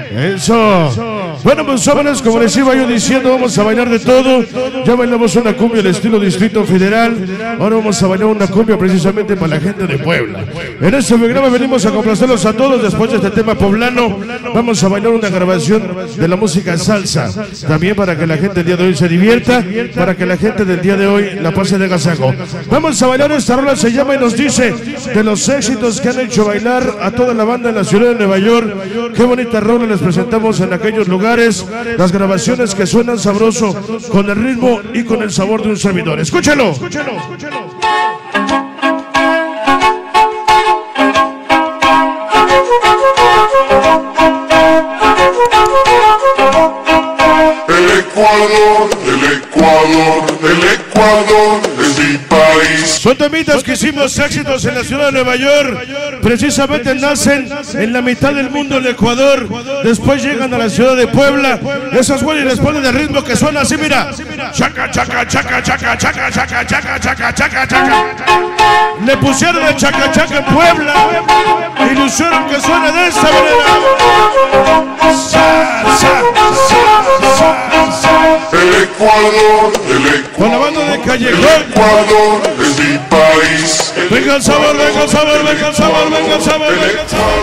Eso. Bueno, pues jóvenes, como les iba yo diciendo, vamos a bailar de todo. Ya bailamos una cumbia al estilo Distrito Federal. Ahora vamos a bailar una cumbia precisamente para la gente de Puebla. En este programa venimos a complacerlos a todos. Después de este tema poblano, vamos a bailar una grabación de la música salsa. También para que la gente el día de hoy se divierta, para que la gente del día de hoy la pase de agasajo. Vamos a bailar esta rola, se llama y nos dice de los éxitos que han hecho bailar a toda la banda en la ciudad de Nueva York. Qué bonita rola les presentamos en aquellos lugares, las grabaciones que suenan sabroso con el ritmo y con el sabor de un servidor. Escúchalo. El Ecuador es mi país. Son temitas que hicimos éxitos en la ciudad de Nueva York. Precisamente nacen en la mitad del mundo, el Ecuador. Después llegan a la ciudad de Puebla. Esos güeyes les ponen el ritmo que suena así, mira. Chaca, chaca, chaca, chaca, chaca, chaca, chaca, chaca, chaca, chaca. Le pusieron el chaca, chaca en Puebla. Y lo hicieron que suene de esta manera. El Ecuador, con la banda de Callejón. El Ecuador es mi país. Venga el sabor, venga el sabor, venga el sabor, venga el sabor, venga el sabor.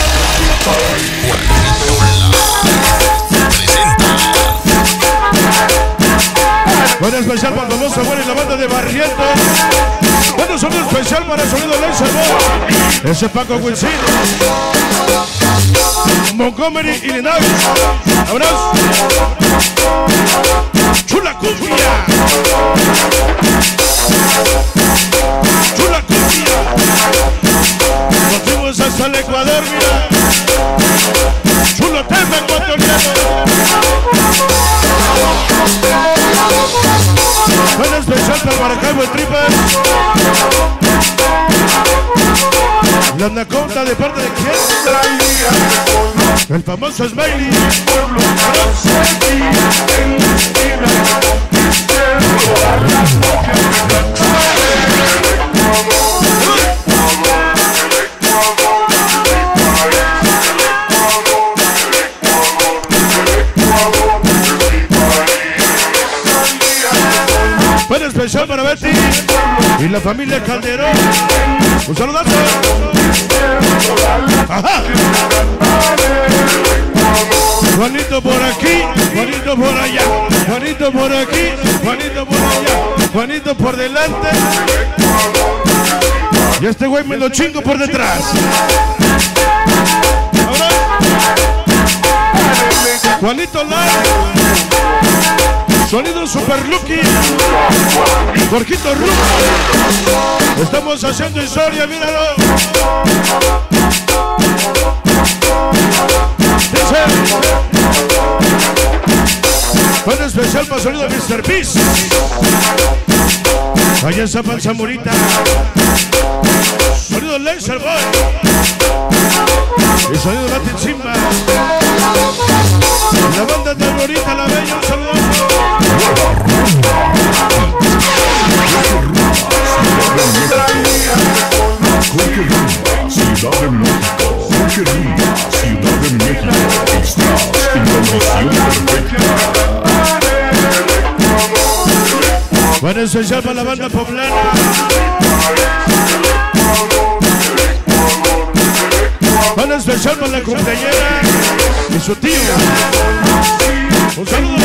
Bueno, especial para famoso bueno y la banda de Barrientos. Bueno, sonido especial para Sonido Laser Boy. Ese Paco Wilson, Montgomery, Illinois. Abrazo. Chula cumbia. Chula cumbia. Nos fuimos hasta el Ecuador, mira. Chulo tema ecuatoriano. Bueno, especial para el Maracaibo, el Tripas. La anaconda de parte de quién? El famoso Smiley. Bueno, especial para Betty y la familia Calderón. Un saludazo. Ajá. Juanito por aquí, Juanito por allá, Juanito por aquí, Juanito por allá, Juanito por delante. Y este güey me lo chingo por detrás. Ahora, Juanito Lara. Sonido Super Lucky, Jorgito Ruco. Estamos haciendo historia, míralo. Dice. Bueno, especial para sonido Mr. Beast. Allá en Zapan Zamorita. Sonido Laser Boy. Y sonido Latin Simba. La banda de Lorita, la bella, un saludo. Ciudad de México, Ciudad de México, estás en condición perfecta. Bueno, especial para la banda poblana. Bueno, especial para la cumpleañera y su tío. Un saludo.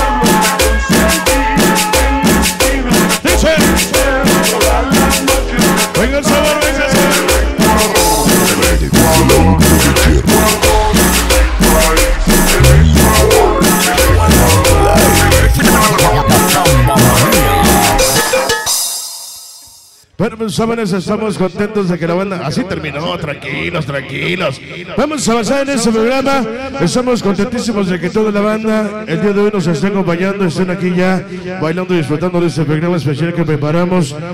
Dice. Venga el sabor, venga el sabor. Bueno, pues jóvenes, estamos contentos de que la banda así terminó, tranquilos, tranquilos. Vamos a avanzar en este programa. Estamos contentísimos de que toda la banda el día de hoy nos esté acompañando, estén aquí ya bailando y disfrutando de este programa especial que preparamos.